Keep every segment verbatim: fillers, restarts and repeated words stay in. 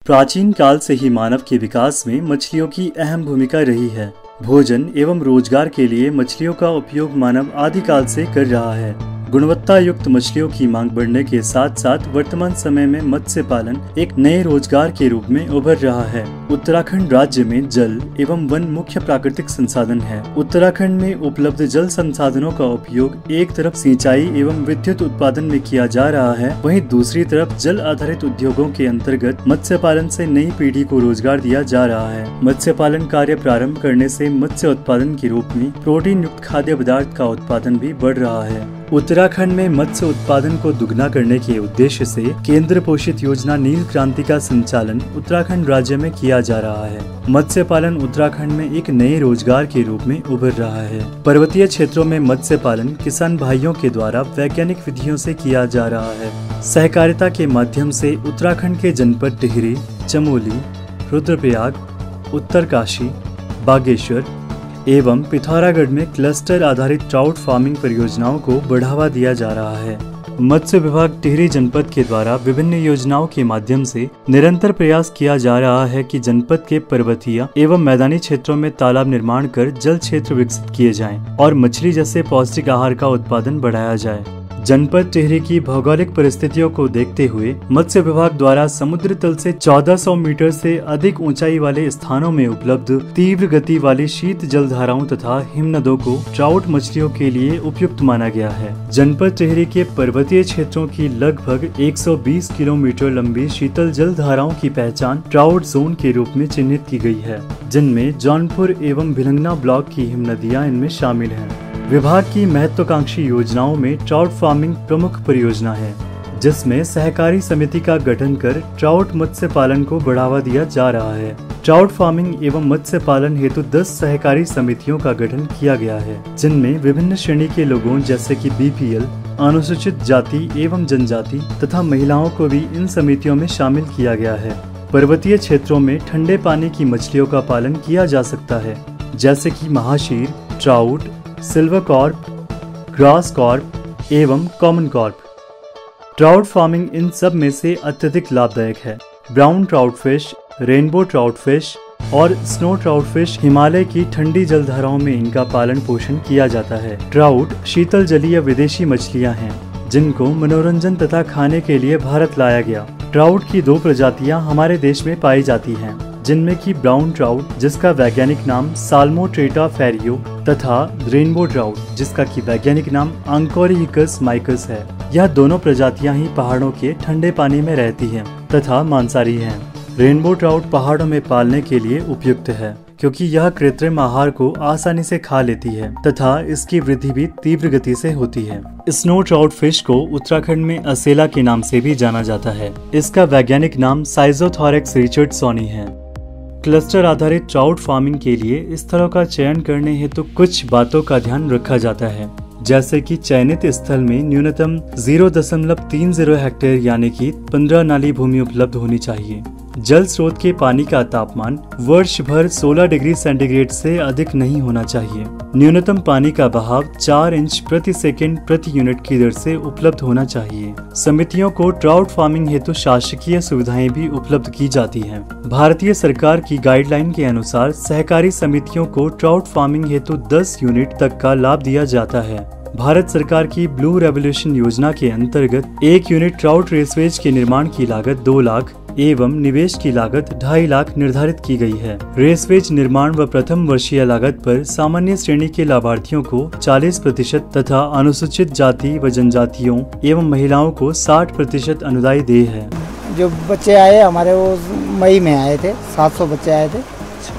प्राचीन काल से ही मानव के विकास में मछलियों की अहम भूमिका रही है। भोजन एवं रोजगार के लिए मछलियों का उपयोग मानव आदिकाल से कर रहा है। गुणवत्ता युक्त मछलियों की मांग बढ़ने के साथ साथ वर्तमान समय में मत्स्य पालन एक नए रोजगार के रूप में उभर रहा है। उत्तराखंड राज्य में जल एवं वन मुख्य प्राकृतिक संसाधन है। उत्तराखंड में उपलब्ध जल संसाधनों का उपयोग एक तरफ सिंचाई एवं विद्युत उत्पादन में किया जा रहा है, वहीं दूसरी तरफ जल आधारित उद्योगों के अंतर्गत मत्स्य पालन से नई पीढ़ी को रोजगार दिया जा रहा है। मत्स्य पालन कार्य प्रारंभ करने से मत्स्य उत्पादन के रूप में प्रोटीन युक्त खाद्य पदार्थ का उत्पादन भी बढ़ रहा है। उत्तराखंड में मत्स्य उत्पादन को दुगना करने के उद्देश्य से केंद्र पोषित योजना नील क्रांति का संचालन उत्तराखंड राज्य में किया जा रहा है। मत्स्य पालन उत्तराखंड में एक नए रोजगार के रूप में उभर रहा है। पर्वतीय क्षेत्रों में मत्स्य पालन किसान भाइयों के द्वारा वैज्ञानिक विधियों से किया जा रहा है। सहकारिता के माध्यम से उत्तराखंड के जनपद टिहरी, चमोली, रुद्रप्रयाग, उत्तरकाशी, बागेश्वर एवं पिथौरागढ़ में क्लस्टर आधारित ट्राउट फार्मिंग परियोजनाओं को बढ़ावा दिया जा रहा है। मत्स्य विभाग टिहरी जनपद के द्वारा विभिन्न योजनाओं के माध्यम से निरंतर प्रयास किया जा रहा है कि जनपद के पर्वतीय एवं मैदानी क्षेत्रों में तालाब निर्माण कर जल क्षेत्र विकसित किए जाएं और मछली जैसे पौष्टिक आहार का उत्पादन बढ़ाया जाए। जनपद टिहरी की भौगोलिक परिस्थितियों को देखते हुए मत्स्य विभाग द्वारा समुद्र तल से चौदह सौ मीटर से अधिक ऊंचाई वाले स्थानों में उपलब्ध तीव्र गति वाली शीत जलधाराओं तथा हिमनदों को ट्राउट मछलियों के लिए उपयुक्त माना गया है। जनपद टिहरी के पर्वतीय क्षेत्रों की लगभग एक सौ बीस किलोमीटर लंबी शीतल जलधाराओं की पहचान ट्राउट जोन के रूप में चिन्हित की गई है, जिनमें जौनपुर एवं भिलंगना ब्लॉक की हिमनदियां इनमें शामिल हैं। विभाग की महत्वाकांक्षी योजनाओं में ट्राउट फार्मिंग प्रमुख परियोजना है, जिसमें सहकारी समिति का गठन कर ट्राउट मत्स्य पालन को बढ़ावा दिया जा रहा है। ट्राउट फार्मिंग एवं मत्स्य पालन हेतु दस सहकारी समितियों का गठन किया गया है, जिनमें विभिन्न श्रेणी के लोगों जैसे कि बीपीएल, अनुसूचित जाति एवं जनजाति तथा महिलाओं को भी इन समितियों में शामिल किया गया है। पर्वतीय क्षेत्रों में ठंडे पानी की मछलियों का पालन किया जा सकता है, जैसे कि mahseer, trout, silver carp, grass carp एवं कॉमन कॉर्प। ट्राउट फार्मिंग इन सब में से अत्यधिक लाभदायक है। Brown trout fish, rainbow trout fish और स्नो ट्राउट फिश हिमालय की ठंडी जलधाराओं में इनका पालन पोषण किया जाता है। ट्राउट शीतल जलीय विदेशी मछलियां हैं, जिनको मनोरंजन तथा खाने के लिए भारत लाया गया। ट्राउट की दो प्रजातियां हमारे देश में पाई जाती हैं, जिनमें की ब्राउन ट्राउट जिसका वैज्ञानिक नाम साल्मोट्रेटा फेरियो तथा रेनबो ट्राउट जिसका की वैज्ञानिक नाम आंकोरिहिकस माइकस है। यह दोनों प्रजातियां ही पहाड़ों के ठंडे पानी में रहती हैं तथा मांसाहारी हैं। रेनबो ट्राउट पहाड़ों में पालने के लिए उपयुक्त है, क्योंकि यह कृत्रिम आहार को आसानी से खा लेती है तथा इसकी वृद्धि भी तीव्र गति से होती है। स्नो ट्राउट फिश को उत्तराखंड में असेला के नाम से भी जाना जाता है। इसका वैज्ञानिक नाम साइजोथोरेक्स रिचर्डसोनी है। क्लस्टर आधारित ट्राउट फार्मिंग के लिए स्थलों का चयन करने हेतु तो कुछ बातों का ध्यान रखा जाता है, जैसे कि चयनित स्थल में न्यूनतम जीरो दशमलव तीन जीरो हेक्टेयर यानी कि पंद्रह नाली भूमि उपलब्ध होनी चाहिए। जल स्रोत के पानी का तापमान वर्ष भर सोलह डिग्री सेंटीग्रेड से अधिक नहीं होना चाहिए। न्यूनतम पानी का बहाव चार इंच प्रति सेकंड प्रति यूनिट की दर से उपलब्ध होना चाहिए। समितियों को ट्राउट फार्मिंग हेतु शासकीय सुविधाएं भी उपलब्ध की जाती हैं। भारतीय सरकार की गाइडलाइन के अनुसार सहकारी समितियों को ट्राउट फार्मिंग हेतु दस यूनिट तक का लाभ दिया जाता है। भारत सरकार की ब्लू रेवोल्यूशन योजना के अंतर्गत एक यूनिट ट्राउट रेसवेज के निर्माण की लागत दो लाख एवं निवेश की लागत ढाई लाख निर्धारित की गई है। रेसवेज निर्माण व प्रथम वर्षीय लागत पर सामान्य श्रेणी के लाभार्थियों को चालीस प्रतिशत तथा अनुसूचित जाति व जनजातियों एवं महिलाओं को साठ प्रतिशत अनुदान देय है। जो बच्चे आए हमारे वो मई में आए थे, सात सौ बच्चे आए थे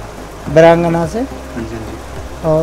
वीरांगना से, और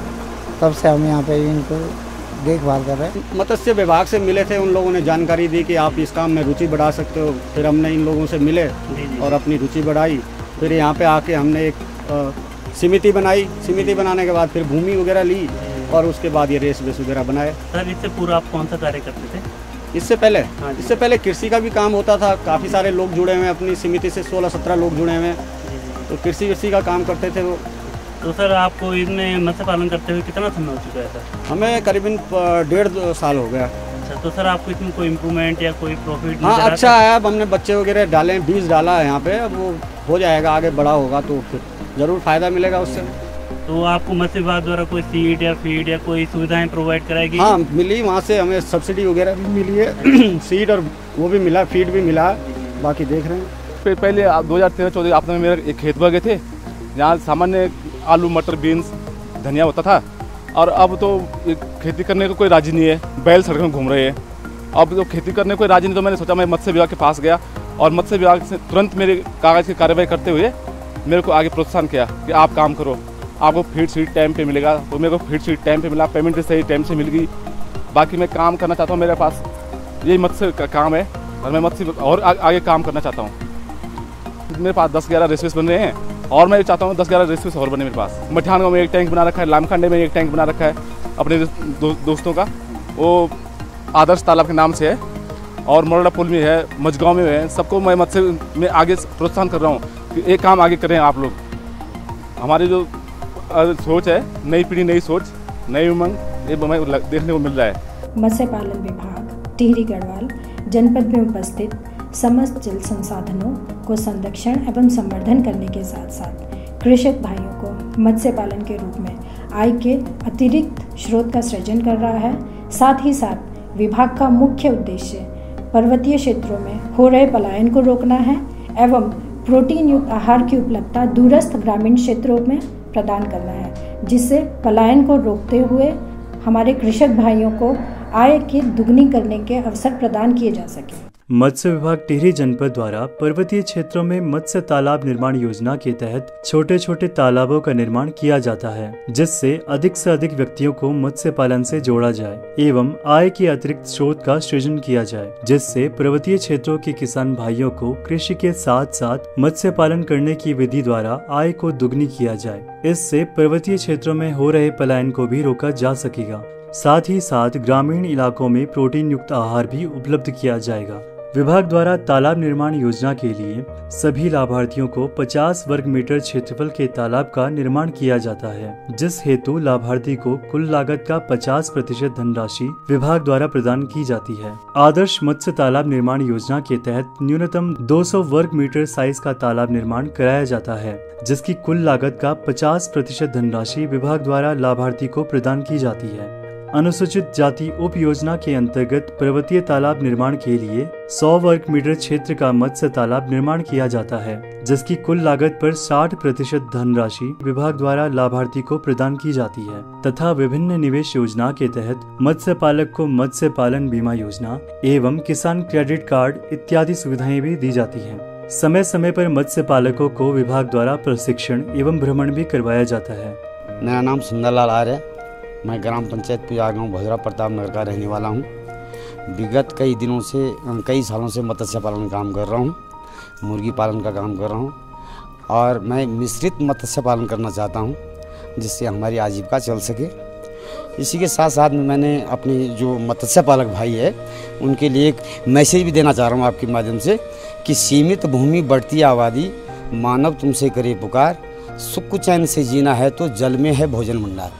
तब से हम यहाँ पे इनको देखभाल कर रहे हैं। मत्स्य विभाग से मिले थे, उन लोगों ने जानकारी दी कि आप इस काम में रुचि बढ़ा सकते हो। फिर हमने इन लोगों से मिले और अपनी रुचि बढ़ाई। फिर यहाँ पे आके हमने एक आ, समिति बनाई। समिति बनाने के बाद फिर भूमि वगैरह ली और उसके बाद ये रेस बेस वगैरह बनाए। सर, इससे पूरा आप कौन सा कार्य करते थे? इससे पहले इससे पहले कृषि का भी काम होता था। काफ़ी सारे लोग जुड़े हुए हैं अपनी समिति से, सोलह सत्रह लोग जुड़े हुए हैं, तो कृषि कृषि का काम करते थे वो। तो सर, आपको इनमें मत्स्य पालन करते हुए कितना समय हो चुका है सर? हमें करीबन डेढ़ साल हो गया। अच्छा, तो सर आपको इसमें कोई इम्प्रूवमेंट या कोई प्रॉफिट? हाँ अच्छा है, अब हमने बच्चे वगैरह डाले हैं, बीज डाला है यहाँ पे, अब वो हो जाएगा, आगे बड़ा होगा तो फिर ज़रूर फ़ायदा मिलेगा उससे। तो आपको मत्स्य विभाग द्वारा कोई सीड या फीड या कोई सुविधाएं प्रोवाइड कराएगी? हाँ मिली, वहाँ से हमें सब्सिडी वगैरह भी मिली है सीड और वो भी मिला, फीड भी मिला, बाकी देख रहे हैं। पहले दो हज़ार तेरह चौदह आपने मेरे एक खेत पर गए थे जहाँ सामान्य आलू मटर बीन्स धनिया होता था, और अब तो खेती करने को कोई राजी नहीं है, बैल सड़क में घूम रहे हैं। अब तो खेती करने को कोई राजी नहीं, तो मैंने सोचा मैं मत्स्य विभाग के पास गया और मत्स्य विभाग से तुरंत मेरे कागज़ की कार्रवाई करते हुए मेरे को आगे प्रोत्साहन किया कि आप काम करो, आपको फीड सीड टाइम पे मिलेगा। तो मेरे को फीड सीड टाइम पे मिला, पेमेंट भी सही टाइम से मिल गई। बाकी मैं काम करना चाहता हूँ, मेरे पास यही मत्स्य का काम है और मैं मत्स्य और आ, आगे काम करना चाहता हूँ। मेरे पास दस ग्यारह रेसिपीज बन रहे हैं और मैं चाहता हूँ दस ग्यारह रेसिपीज और बने मेरे पास। मठान गाँव में एक टैंक बना रखा है, लामखंडे में एक टैंक बना रखा है अपने दो, दोस्तों का, वो आदर्श तालाब के नाम से है, और मोरड़ा पुल में है, मझगांव में है। सबको मैं मत्स्य में आगे प्रोत्साहन कर रहा हूँ कि एक काम आगे करें आप लोग। हमारी जो सोच है, नई पीढ़ी नई सोच नई उमंग, ये हमें देखने को मिल रहा है। मत्स्य पालन विभाग टिहरी गढ़वाल जनपद में उपस्थित समस्त जल संसाधनों को संरक्षण एवं संवर्धन करने के साथ साथ कृषक भाइयों को मत्स्य पालन के रूप में आय के अतिरिक्त स्रोत का सृजन कर रहा है। साथ ही साथ विभाग का मुख्य उद्देश्य पर्वतीय क्षेत्रों में हो रहे पलायन को रोकना है एवं प्रोटीन युक्त आहार की उपलब्धता दूरस्थ ग्रामीण क्षेत्रों में प्रदान करना है, जिससे पलायन को रोकते हुए हमारे कृषक भाइयों को आय की दुगनी करने के अवसर प्रदान किए जा सके। मत्स्य विभाग टिहरी जनपद द्वारा पर्वतीय क्षेत्रों में मत्स्य तालाब निर्माण योजना के तहत छोटे छोटे तालाबों का निर्माण किया जाता है, जिससे अधिक से अधिक व्यक्तियों को मत्स्य पालन से जोड़ा जाए एवं आय के अतिरिक्त स्रोत का सृजन किया जाए, जिससे पर्वतीय क्षेत्रों के किसान भाइयों को कृषि के साथ साथ मत्स्य पालन करने की विधि द्वारा आय को दुगनी किया जाए। इससे पर्वतीय क्षेत्रों में हो रहे पलायन को भी रोका जा सकेगा। साथ ही साथ ग्रामीण इलाकों में प्रोटीन युक्त आहार भी उपलब्ध किया जाएगा। विभाग द्वारा तालाब निर्माण योजना के लिए सभी लाभार्थियों को पचास वर्ग मीटर क्षेत्रफल के तालाब का निर्माण किया जाता है, जिस हेतु लाभार्थी को कुल लागत का पचास प्रतिशत धनराशि विभाग द्वारा प्रदान की जाती है। आदर्श मत्स्य तालाब निर्माण योजना के तहत न्यूनतम दो सौ वर्ग मीटर साइज का तालाब निर्माण कराया जाता है, जिसकी कुल लागत का पचास प्रतिशत धनराशि विभाग द्वारा लाभार्थी को प्रदान की जाती है। अनुसूचित जाति उप योजना के अंतर्गत पर्वतीय तालाब निर्माण के लिए सौ वर्ग मीटर क्षेत्र का मत्स्य तालाब निर्माण किया जाता है, जिसकी कुल लागत पर साठ प्रतिशत धनराशि विभाग द्वारा लाभार्थी को प्रदान की जाती है तथा विभिन्न निवेश योजना के तहत मत्स्य पालक को मत्स्य पालन बीमा योजना एवं किसान क्रेडिट कार्ड इत्यादि सुविधाएं भी दी जाती हैं। समय समय पर मत्स्य पालकों को विभाग द्वारा प्रशिक्षण एवं भ्रमण भी करवाया जाता है। मेरा नाम सुंदरलाल आर्य, मैं ग्राम पंचायत पुजार गाँव भोजरा प्रताप नगर का रहने वाला हूँ। विगत कई दिनों से कई सालों से मत्स्य पालन का काम कर रहा हूँ, मुर्गी पालन का काम कर रहा हूँ और मैं मिश्रित मत्स्य पालन करना चाहता हूँ, जिससे हमारी आजीविका चल सके। इसी के साथ साथ में मैंने अपने जो मत्स्य पालक भाई है उनके लिए एक मैसेज भी देना चाह रहा हूँ आपके माध्यम से कि सीमित भूमि बढ़ती आबादी, मानव तुमसे करे पुकार, सुख चैन से जीना है तो जल में है भोजन भंडार।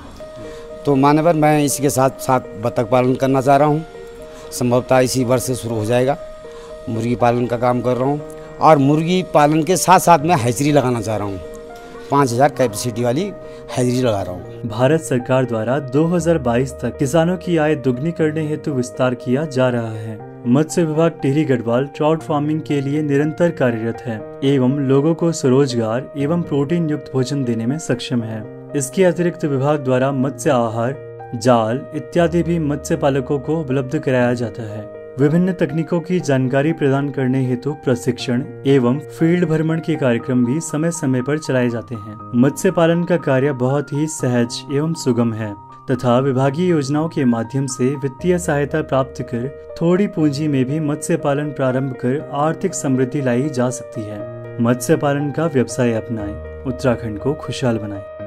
तो मान्यवर मैं इसी के साथ साथ बतख पालन करना चाह रहा हूँ, संभवतः इसी वर्ष से शुरू हो जाएगा। मुर्गी पालन का काम कर रहा हूँ और मुर्गी पालन के साथ साथ मैं हैचरी लगाना चाह रहा हूँ, पाँच हजार कैपेसिटी वाली हैचरी लगा रहा हूँ। भारत सरकार द्वारा दो हज़ार बाईस तक किसानों की आय दुगनी करने हेतु विस्तार किया जा रहा है। मत्स्य विभाग टिहरी गढ़वाल ट्राउट फार्मिंग के लिए निरंतर कार्यरत है एवं लोगों को स्वरोजगार एवं प्रोटीन युक्त भोजन देने में सक्षम है। इसके अतिरिक्त विभाग द्वारा मत्स्य आहार, जाल इत्यादि भी मत्स्य पालकों को उपलब्ध कराया जाता है। विभिन्न तकनीकों की जानकारी प्रदान करने हेतु प्रशिक्षण एवं फील्ड भ्रमण के कार्यक्रम भी समय समय पर चलाए जाते हैं। मत्स्य पालन का कार्य बहुत ही सहज एवं सुगम है तथा विभागीय योजनाओं के माध्यम से वित्तीय सहायता प्राप्त कर थोड़ी पूंजी में भी मत्स्य पालन प्रारंभ कर आर्थिक समृद्धि लाई जा सकती है। मत्स्य पालन का व्यवसाय अपनाएं, उत्तराखंड को खुशहाल बनाएं।